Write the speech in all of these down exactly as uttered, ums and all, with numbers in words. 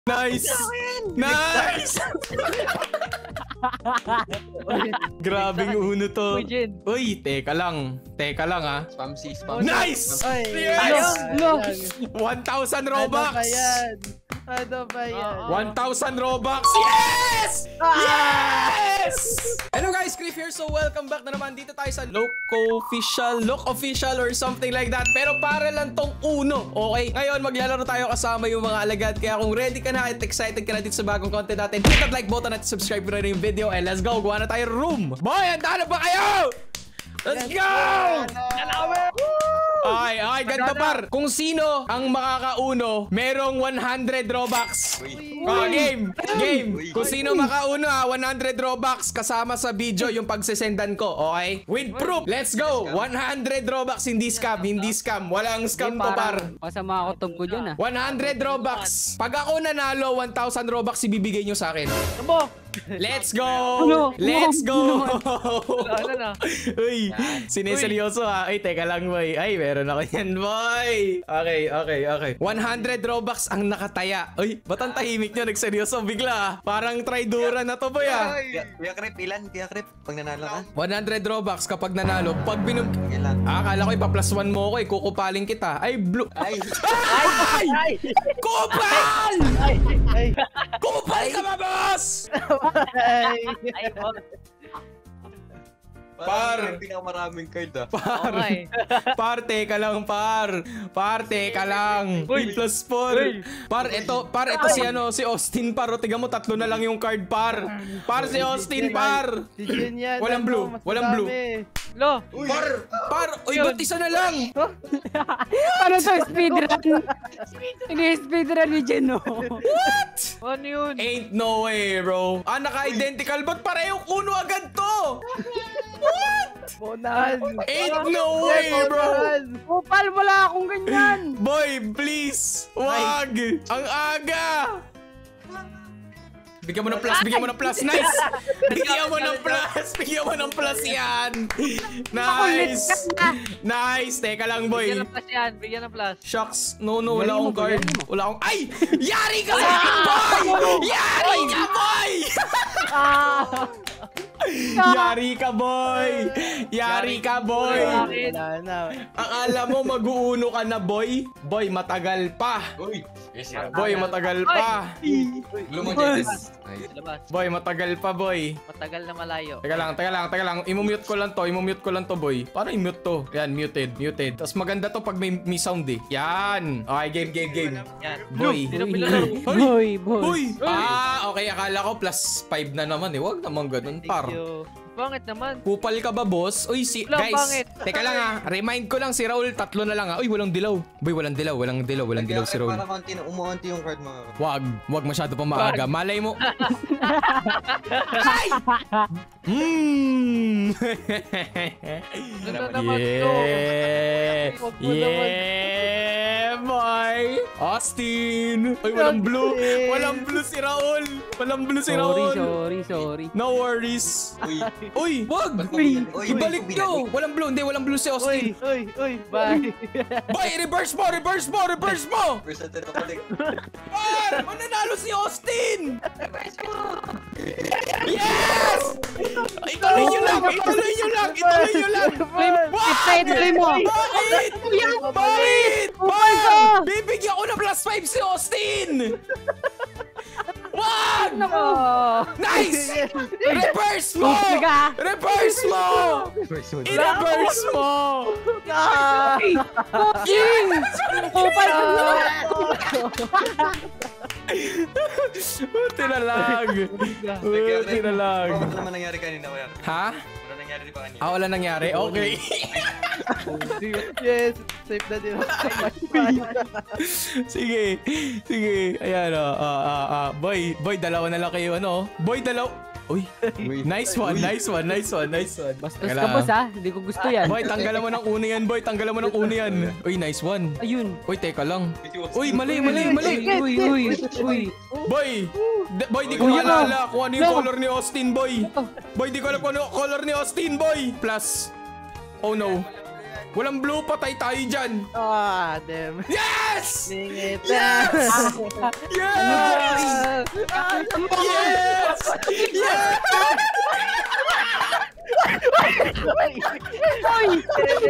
Nice! Nice! Grabing uno to. Uy, teka lang. Teka lang ha. Spam C, spam. Nice! Oy, Yes! ano? one thousand Ano Robux! ba yan? Ano ba yan? one thousand Robux! Yes! Yes! Hello guys, Cliff here. So welcome back na naman dito tayo sa Loco Official, Look Official or something like that. Pero para lang tong uno, okay? Ngayon maglalaro tayo kasama yung mga alagad. Kaya kung ready ka na at excited ka na dito sa bagong content natin, hit that like button at subscribe na rin yung video. And let's go, gawa na tayo room. Boy, handa na ba kayo? Let's go! Ay, ay, ganito par. Kung sino ang makakauno, merong one hundred Robux. Oh, game, game. Kung sino makauno ha, one hundred Robux kasama sa video yung pagsesendan ko, okay? With proof. Let's go. one hundred Robux, hindi scam, hindi scam. Walang scam to par. Masama ako tog ko dyan ah. one hundred Robux. Pag ako nanalo, one thousand Robux ibibigay nyo sa akin. Let's go! Let's go! Uy, sineseryoso ha. Ay, teka lang boy. Ay, meron ako yan boy. Okay, okay, okay. one hundred Robux ang nakataya. Uy, ba't ang tahimik nyo? Nagseryoso bigla ha. Parang tridura na to boy ha. Kuya Krip, ilan? Kuya Krip, pag nanalo ka? one hundred Robux kapag nanalo. Pag binum... Ilan? Ah, akala ko ipa-plus one mo ko eh. Kukupaling kita. Ay, blue. Ay! Ay! Ay! Kupal! Ay! Ay! Kupal ka ba, boss? Ay! Par. Pinakamaraming card ah. Par. Par, teka lang, par. Par, teka lang. three plus four. Par, ito, par, ito si ano, si Austin, par. O, tiga mo, tatlo na lang yung card, par. Par, si Austin, par. Si Jun yan. Walang blue, walang blue. Lo! Par, par. Uy, ba't isa na lang? Ano to? Speedrun? Ini-speedrun ni Jen, no? What? Ano yun? Ain't no way, bro. Ah, naka-identical. Ba't parehong uno agad to? What? Bonahan. Ain't no way, bro. Kupal, wala akong ganyan. Boy, please. Wag. Ang aga. Bigyan mo ng plus, bigyan mo ng plus. Nice! Bigyan mo ng plus, bigyan mo ng plus yan. Nice! Nice! Teka lang, boy. Bigyan ng plus yan, bigyan ng plus. Shucks. No, no, wala akong card. Wala akong... Ay! Yari ka sa akin, boy! Yari ka, boy! Yari ka, boy! Yari ka, boy! Wala na. Akala mo mag-uuno ka na, boy? Boy, matagal pa. Uy! Boy, matagal pa. Lumagay. Boy, matagal pa, boy. Matagal na malayo. Teka lang, teka lang, teka lang. I-mute ko lang to, i-mute ko lang to, boy. Paano i-mute to? Yan, muted, muted. Tapos maganda to pag may, may sound eh. Yan. Okay, game, game, game. Boy. Boy, boy. Uy! Ah, okay. Akala ko plus five na naman eh. Wag naman ganun, par. Pangit naman. Kupal ka ba, boss? Uy, si... Wala, guys, pangit. teka lang ah. Remind ko lang si Raul, tatlo na lang ah. Uy, walang dilaw. Boy, walang dilaw, walang dilaw, walang dilaw si Raul. Para konti na umuunti yung card mga. Wag, wag masyado pa maaga. Malay mo. Ay! Mmm! Ganda naman to. Yeah! Wag mo naman. Yeah, boy! Austin! Uy, walang blue! Walang blue si Raul! Walang blue si Sorry, Raul! sorry, sorry. No worries! Uy! Uy, wag! Uy! Ibalik nyo! Walang blue, hindi, walang blue si Uy! Austin! Uy! Uy! Bye! Boy, reverse mo! Reverse mo! Reverse mo! Percentage pa balik. Par! Mananalo si Austin! Yes! Ituloy nyo lang! Ituloy nyo lang! Ituloy nyo lang! Ipay, tuloy mo. Bakit? Bakit? Kupal ka! Bibigyan ko ng plus five si Austin! Wag! Nako! Nice! Reverse mo! Kupal ka! Reverse mo! I-reverse mo! King! Kupal ka! Buti na lang! Buti na lang! Ano naman nangyari kanina, kuya? Ha? Ano nangyari di ba kanina? Ah, wala nangyari? Okay. Yes! Safe na din ako. Sige. Sige. Ayan o. Ah, ah, ah. Boy, boy, dalawa na lang kayo. Ano? Boy, dalawa. Uy. Nice one, nice one, nice one, nice one. Bastos ka, boss ha? Hindi ko gusto yan. Boy, tanggalan mo ng una yan, boy. Tanggalan mo ng una yan. Uy, nice one. Ayun. Uy, teka lang. Uy, mali, mali, mali. Uy, uy, uy. Boy! D boy, di ko Uy, maalala kung ano yung no. color ni Austin, boy. Boy, di ko alam kung ano yung color ni Austin, boy. Plus. Oh no. Walang blue, patay tayo dyan. Ah, damn. Yes! Singit Yes! Yes! Yes! Yes! Uy!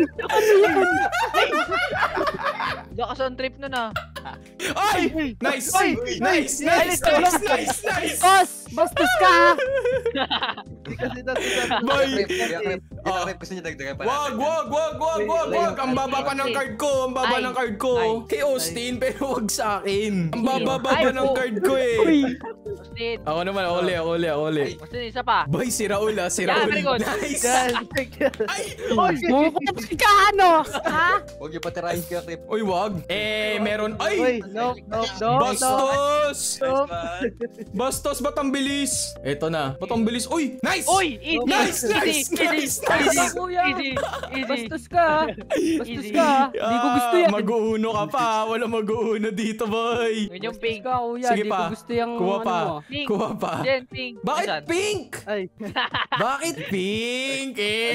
Lakas ang trip nun ah. Ay! Nice! Ay! Nice! Ay! Nice! Nice! Nice! Nice! Boss! Bastos ka ha! Hindi kasi nasusunod. Boy! Kaya Ah. krip gusto niya dagdagan pa Wag, natin. wag, wag, wag, wag, wag. Ang baba pa ng card ko. Ang baba Ay. ng card ko. Ay. Kay Austin, pero wag sa akin. Ang baba Ay, pa ng po. card ko eh. Uy! Austin. Ako naman, ole, ole, ole. Austin, isa pa. Boy, si Raul ah, si Yeah, Raul. very good. Nice! Yan. Ay! Mukha ka ano? Ha? Huwag niyo patirahin kaya krip. Uy, wag. Eh, meron. Uy, Ay! no, no, no, no. Bastos! No. Bastos, ba't ang bilis? Eto na. Ba't ang bilis? Uy! Nice! Uy, easy. Nice, nice, Easy, nice, easy, nice. easy, Kuya. easy, easy. Bastos ka ha? Bastos Easy. ka ha? Hindi ko gusto yan. Ah, mag-uuno ka pa. Wala mag-uuno dito, boy. Yun yung Bastos pink. ka kuya. Sige Hindi pa. ko gusto yung Kuha pa. ano mo. Pink. Kuha pa. Jen, pink. Bakit Asan? pink? Ay. Bakit pink?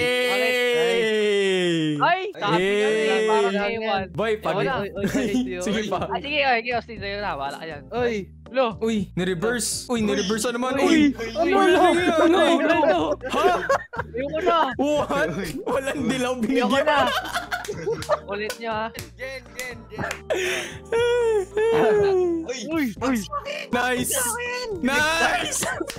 Eh! Ay, sabi Eh. ka rin. Parang Yan, ewan. Boy, pag... Wala. Uy, uy, uy, uy. Sige pa. Ah, sige, oy, sige, Austin, sa'yo na. Wala ka yan. Uy! Lo. Uy, ni-reverse. Uy, ni-reverse na naman. Uy. Uy! Ano? Uy, ano? Ano? Ha? Ayoko na. What? Walang dilaw Ayoko binigyan. na. Ulit niya ha. Jen, Jen, Jen. Uy, uy. Nice! Nice!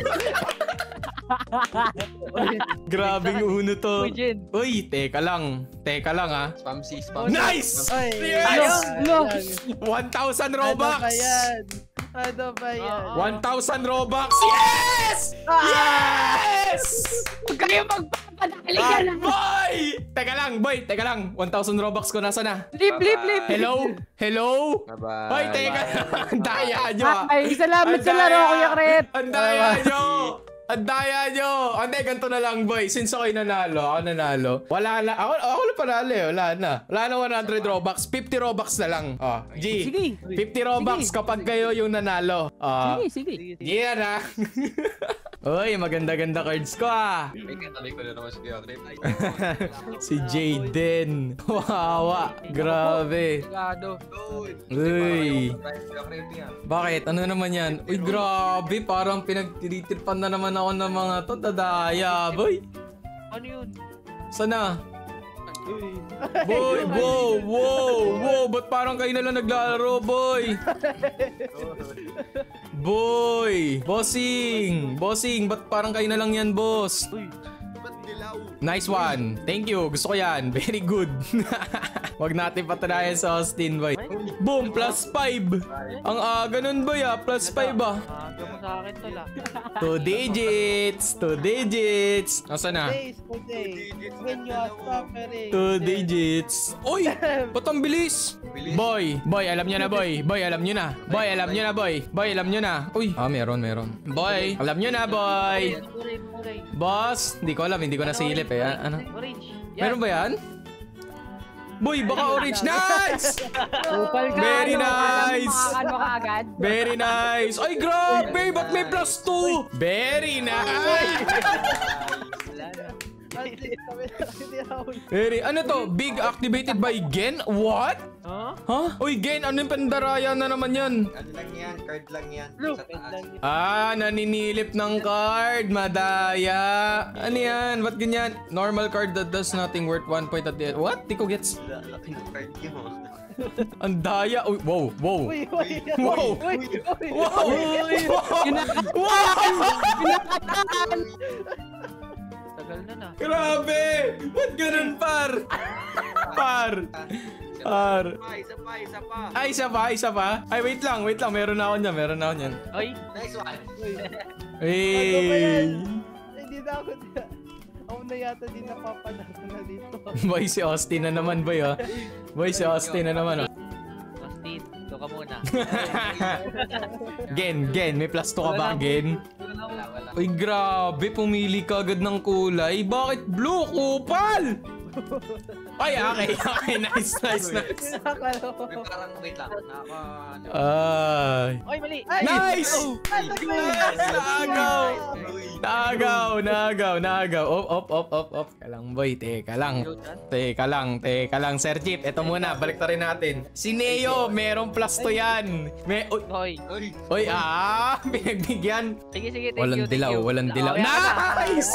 Grabe yung uno to. Uy, Jen. Uy, teka lang. Teka lang ha. Spam C, spam C. Nice! Ay, Yes! Lo! one thousand Ano Robux! ba yan? Ano ba yan? one thousand Robux! Yes! Yes! Huwag kayo magpapadali Ah, ka na! boy! Teka lang, boy. Teka lang. one thousand Robux ko. Nasa na? Lip, lip, lip! Hello? Hello? Bye-bye. Hoy, teka lang. Ang daya nyo. ah. Ay, salamat Ang sa laro, daya. Kuya Krep! Ang daya nyo. Ang daya nyo. Hindi, ganito na lang, boy. Since ako'y nanalo, ako nanalo. Wala na. Ako, ako na panalo eh. Wala na. Wala na one hundred Robux. fifty Robux na lang. Oh, G. Sige. fifty Robux Sige. kapag kayo yung nanalo. Oh. Sige, sige. Yeah na. Uy, maganda-ganda cards ko ah. Ay, katabi ko na naman si Kuya Krip. Si Jaden. Wawa. Grabe. Sigado. Uy. Kuya Krip yan. Bakit? Ano naman yan? Uy, grabe. Parang pinagtiritirpan na naman ako ng mga to. Dadaya, boy. Ano yun? Sana? Uy. Boy, wow, wow, wow. Ba't parang kayo na lang naglalaro, boy? Boy! Bossing! Bossing! Ba't parang kayo na lang yan, boss? Uy. Nice one! Thank you! Gusto ko yan! Very good! Wag natin patanayan sa Austin, boy. Boom! Plus five! Ang ah, ganun boy ah. Plus five ah. Ah, mo sa akin to lang. Two digits! Two digits! Nasaan na? Days, days. When you are suffering. Two digits! Uy! Ba't ang bilis? Boy! Boy, alam nyo na boy! Boy, alam nyo na! Boy, alam nyo na boy! Boy, alam nyo na! Uy! Ah, meron, meron. Boy! Alam nyo na boy! Orange, orange. Boss! Hindi ko alam, hindi ko nasilip eh. Ah, Ano? Orange. Meron ba yan? Boy, baka orange. Nice! Upal ka. Very ano? nice. Ano ka agad? Very nice! Ay, grabe! Ba't may plus two? Very nice! Very, ano to? Big activated by Gen? What? Huh? Huh? Uy, Gen, ano yung pandaraya na naman yan? Ano lang yan? Card lang yan. Look. Sa taas. Ah, naninilip ng card. Madaya. Ano yan? Ba't ganyan? Normal card that does nothing worth one point at the end. What? Di ko gets. Laki ng card nyo. Ang daya. Uy, wow, wow. Uy, uy, Wow! uy, uy. Wow! Wow! Tagal na na. Grabe! Ba't ganun, par? Par. Par. Isa pa, isa pa. Ay, isa pa, isa pa. Ay, wait lang, wait lang. Meron na ako niyan, meron na ako niyan. Ay, Nice one. Hey! hindi na ako na. Ako na yata din napapanalo na dito. Boy, si Austin na naman, boy, ah. Boy, si Austin na naman, ah. Austin, ito ka muna. Gen, Gen, may plus two ka ba, Gen? Wala, wala. Uy, grabe, pumili ka agad ng kulay. Bakit blue? Kupal! Ay, okay, okay. Nice, nice, nice. Nakakaloko. May parang, wait lang. Naka... Ay. Oy, mali. Nice! Ay, Nice! Naagaw! Uy. Naagaw, naagaw, naagaw. Op, op, op, op, op. Teka lang, boy. Teka lang. Teka lang, teka lang. Sir Jeep, eto muna. Balik na rin natin. Si Neo, merong plus to yan. May... Uy, Hoy. Uy. uy, ah! Pinagbigyan. Sige, sige, thank Walang you, thank dilaw, you. walang dilaw. Oh, yan na. Nice!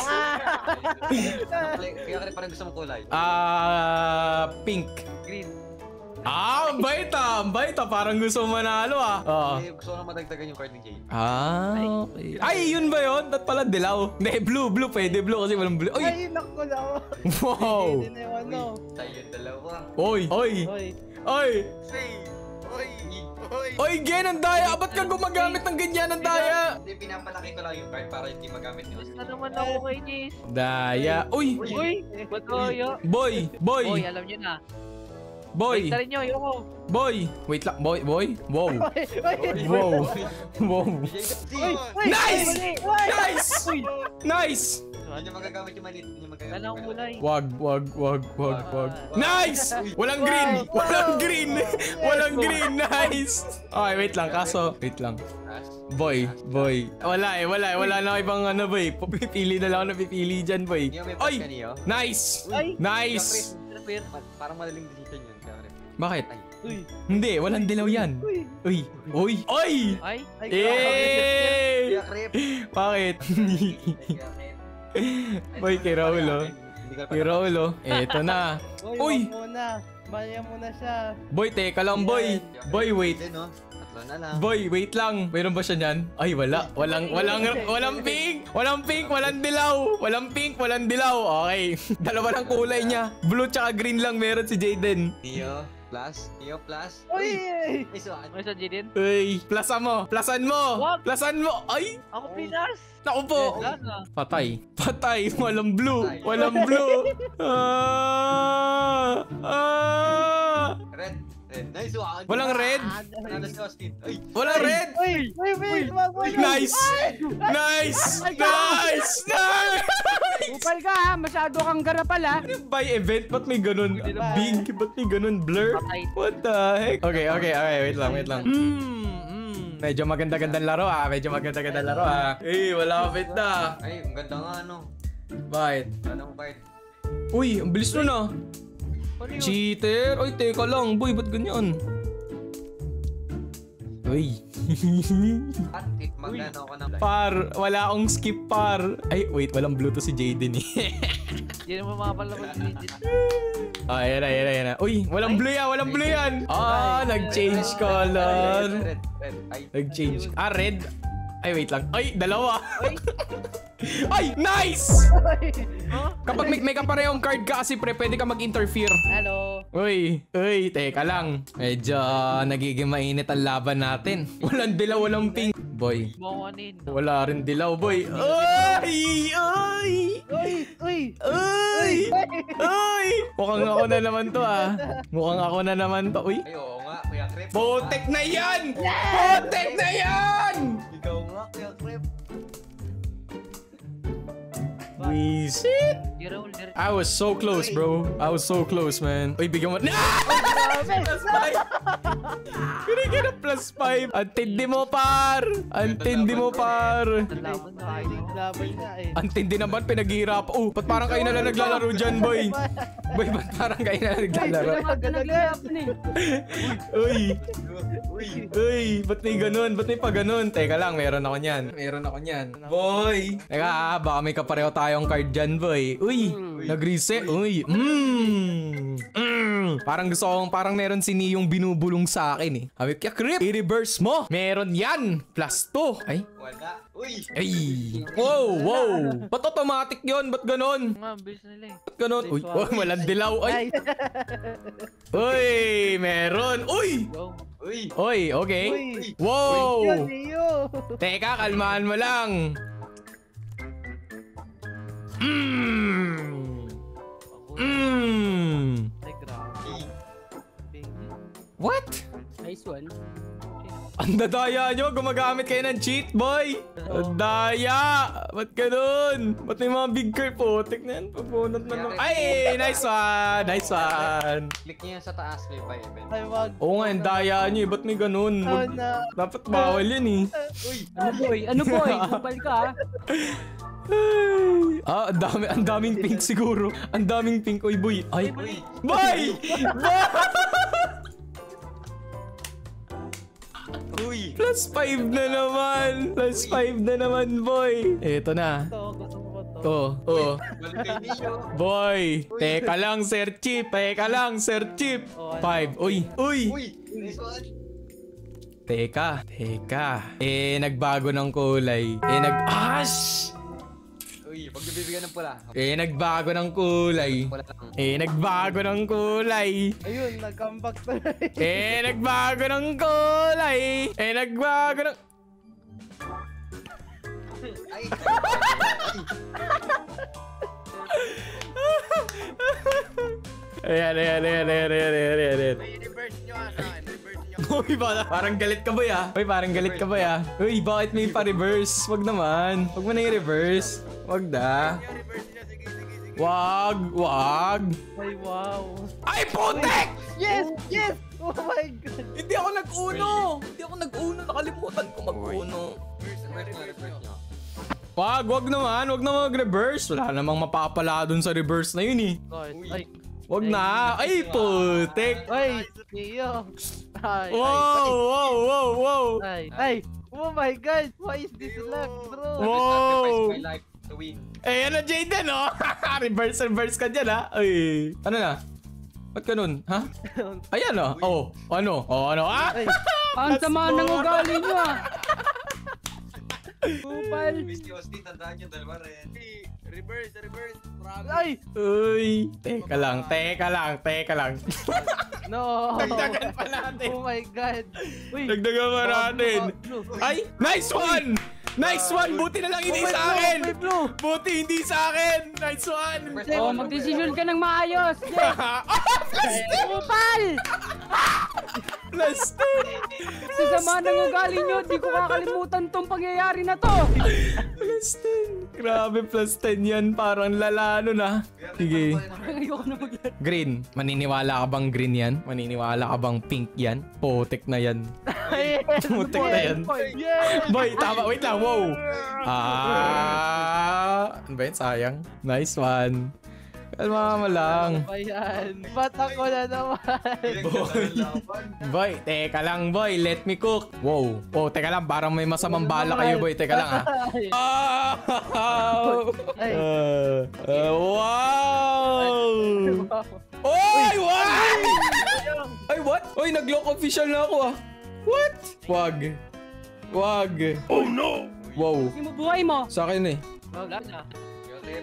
Kaya ka rin parang gusto mong kulay. Ah, pink. Green. Ah, ang bait ah. Ang bait ah. Parang gusto mo manalo ah. Oo. Eh, gusto ko na madagdagan yung card ni Jay. Ah, okay. Ay, yun ba yun? Dat pala dilaw. Hindi, blue, blue. Pwede blue kasi walang blue. Uy! Ay, naku lang. Wow! Hindi na yung ano. Tayo yung dalawa. Oy! Oy! Hoy. Oy! Say! Uy! Uy! Oy, Gen, ang daya! Ba't ka gumagamit ng ganyan ang daya? Hindi, pinapalaki ko lang yung card para hindi magamit ni Austin. Ano naman ako kay Jis? Daya. Uy! Uy, ba't kayo? Boy! Boy! Boy, alam niyo na. Boy! Tarin niyo, ayoko. Boy! Wait lang. Boy! Boy! Wow! Hoy, hoy. Wow! Wow! Hoy, hoy. Nice! Hoy. Nice! Nice! Hindi magagamit yung maliit. Hindi magagamit. Walang kulay. Wag, wag, wag, wag, wag. Nice! Walang green! Walang green! Walang green! Nice! Okay, wait lang. Kaso, wait lang. Boy, boy. Wala eh, wala eh. Wala na ibang ano, boy. Pipili na lang ako napipili dyan, boy. Hindi mo may Oy! pass kaniyo? Nice! Ay. Nice! Parang madaling decision yun. Kaya rin. Bakit? Ay. Uy. Hindi, walang dilaw yan. Uy. Uy! Uy! Oy! Ay, Ay, Eh! Kaya krep. Bakit? Kaya krep. Boy, kay Raul, oh. Hindi ka Kay Raul, oh. Eto na. Uy, Uy! wag muna. Maya muna siya. Boy, teka lang, boy. Boy, wait. Din, no? Tatlo na lang. Boy, wait lang. Mayroon ba siya niyan? Ay, wala. Walang, walang, walang pink. Walang pink, walang dilaw. Walang pink, walang dilaw. Okay. Dalawa lang kulay niya. Blue tsaka green lang meron si Jaden. Neo plus. Neo plus. Uy! Ay, so, ano? may sa Jidin. Uy, plasan mo. Plasan mo. Wag. Plasan mo. Ay, Ako pinas. naku po. Wala na. Patay. Patay. Walang blue. Walang blue. Ah. Ah. Red. Red. Nice one. Walang red. Ano si Austin? Ay. Walang red. Uy! Uy, wait! Wag mo na. Nice. Nice. Nice. Nice. Upal ka ha, masyado kang garapal ha. By event, ba't may ganun? Big, ba't may ganun? Blur? Patay. What the heck? Okay, okay, okay. Wait lang, wait lang. Hmm, hmm. Medyo maganda-gandang laro ah. Medyo maganda-gandang laro ah. Eh, wala kapit na. Ay, ang ganda nga, ano. Bakit? Anong card? Uy, ang bilis nun ah. Ano yun? Cheater? Ay, teka lang. Boy, ba't ganyan? Uy. At if magano ako ng Par, wala akong skip par. Ay, wait, walang Bluetooth si Jaden eh. Hindi naman makapalaman si Jis. Ah, yan na, yan na, yan na. Uy, walang blue yan, walang blue yan. Ah, nag-change color. Red, red. Ay, Nag-change. Ah, red. Ay, wait lang. Ay, dalawa. Ay, nice! Kapag may, may kaparehong card ka kasi pre, pwede ka mag-interfere. Hello. Uy, uy, teka lang. Medyo nagiging mainit ang laban natin. Walang dilaw, walang pink. Boy, Mawanin. wala rin dilaw, boy. Ay! Ay! Uy! Uy! Ay! Ay! Mukhang ako na naman to ah. Mukhang ako na naman to. Uy, ay, oo nga, Kuya Krep. Botek na yan! Botek na yan! Ikaw nga, Kuya Krep. Wisit! Zero, zero. I was so close, bro. I was so close, man. Uy, bigyan mo. Plus five! Binigyan ng plus five. Ang tindi mo, par! Ang tindi mo, par! Laban na Ay, kayo. laban na eh. Ang tindi naman, pinaghihirap. Oh, ba't parang kayo na lang naglalaro dyan, boy? Boy, ba't parang kayo na lang naglalaro? Naglalaban eh. Uy! Uy. Uy! Ba't may ganun? Ba't may pa ganun? Teka lang, meron ako niyan. Meron ako niyan. Boy! Teka, ah, baka may kapareho tayong card dyan, boy. Uy! Nag-reset. Uy! Mmm! Mmm! Parang gusto kong, parang meron si Niyong binubulong sa akin eh. Sabi, kaya Krip, i-reverse mo. Meron yan. Plus two. Ay. Wala. Uy. Ay. Wow, wow. Ba't automatic yun? Ba't ganon? Nga, ang bilis nila eh. Ba't ganon? Uy, oh, walang dilaw. Ay. Ay. Uy, meron. Uy! Go. Uy. Uy, okay. Uy. Wow. Yun, Neo. Teka, kalmahan mo lang. Mmm. Mmm. Ay, grabe. Uy. What? Nice one. Ang dadaya nyo, gumagamit kayo ng cheat, boy. Ang daya. Ba't ganun? Ba't may mga big curve po? Tignan, pabunot na lang. Ay, nice one. Nice one. Click niyo yan sa taas, may pa event. Ay, wag. Oo nga, ang daya nyo eh. Ba't may ganun? Oh, Wag- no. Dapat bawal yan eh. Uy! Ano boy? Ano boy? Kupal ka ha? Ay. Ah, ang dami, ang daming pink siguro. Ang daming pink. Uy, boy. Ay. Uy! Boy! Boy! Uy! Plus five na naman. Plus five na naman, boy. Eto na. Ito, gusto ko to. Oh, oh. Balik kay Neo. Boy. Teka lang, Sir Chip. Teka lang, Sir Chip. Five. Uy. Uy. Uy! Nice one! Teka. Teka. Eh, nagbago ng kulay. Eh, nag... Ash! Uy, pag nabibigyan ng pula. Eh, nagbago ng kulay. Pula lang. Eh, nagbago ng kulay. Ayun, nag-comeback na. Eh, nagbago ng kulay. Eh, nagbago ng... Ay! Ayan, ayan, ayan, ayan, ayan, ayan, ayan, ayan. reverse nyo ano, reverse nyo. Uy, parang, parang galit ka ba ya? Uy, parang galit ka ba ya? Uy, bakit may pa-reverse? Wag naman. Wag mo na i-reverse. Wag na. Reverse nyo, sige, sige, sige. Wag, wag. Ay, wow. Ay, putek! Yes! Yes! Oh my God! Hindi ako nag-uno. Hindi ako nag-uno. Nakalimutan ko mag-uno. Reverse nyo, reverse nyo. Wag, wag naman. Wag na mag-reverse. Wala namang mapapala dun sa reverse na yun eh. God. Uy. Ay, Wag na. Ay, putek. ay, Neo. Ay, Wow, wow, wow, wow. ay, ay, ay. Oh my God! Why is this luck, bro? Wow. Sacrifice my life to win. Eh, ano, Jaden, oh? reverse, reverse ka dyan, ha? Ay. Ano na? Ba't ganun? Ha? Ayan, oh. Oh, ano? Oh, ano? Ah! Ay, Ang sama ng ugali nyo ah. Kupal. Miss Austin, tandaan nyo, dalawa rin. Reverse, reverse. ay! Uy. Teka lang, teka lang, teka lang. No! Dagdagan pa natin. Oh my God! Uy! Dagdagan pa natin. Blue. Ay, nice one! Nice one! Buti na lang hindi Oh my sa God, akin! may blue. Buti hindi sa akin! Nice one! Oh, magdesisyon ka ng maayos. Yes. Ah, plus ten! Kupal! Plus ten! Sa sama ng ugali nyo, di ko kakalimutan tong pangyayari na to. Plus ten! Grabe, plus ten yan. Parang lalano na. Sige. Ayoko na maglaro. Green. Maniniwala ka bang green yan? Maniniwala ka bang pink yan? Potek na yan. Yes! Putik na yan. Yes! Boy, tama. Wait lang. Wow. Ah. Ano ba yun? Sayang. Nice one. Kalma mo lang. Ano ba yan? Ba't ako na naman? Boy, teka lang, boy. Let me cook. Wow. Oh, teka lang. Parang may masamang bala kayo, boy. Teka lang, ha. Ah! Ay. Uh, uh, wow! Oy, what? Ay, what? Oy, nag-lock official na ako, ah. What? Wag. Wag. Oh, no! Wow. Hindi mo buhay mo. Sa akin, eh. Wala na. Sige.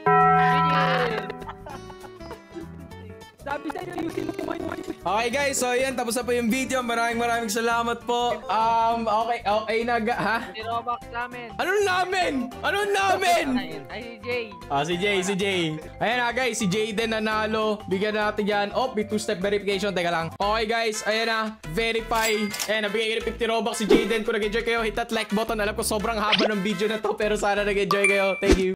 Sabi sa'yo, ayusin mo kumain mo. Okay guys, so yan, tapos na po yung video. Maraming maraming salamat po. Um, okay, okay na, ga- ha? Si Robux namin. Anong namin? Anong namin? Ay, si Jay. Ah, si Jay, si Jay. Ayan na guys, si Jaden nanalo. Bigyan natin yan. Oh, may two-step verification. Teka lang. Okay guys, ayan na. Verify. Ayan, nabigay ko ng fifty Robux si Jaden. Kung nag-enjoy kayo, hit that like button. Alam ko sobrang haba ng video na to, pero sana nag-enjoy kayo. Thank you.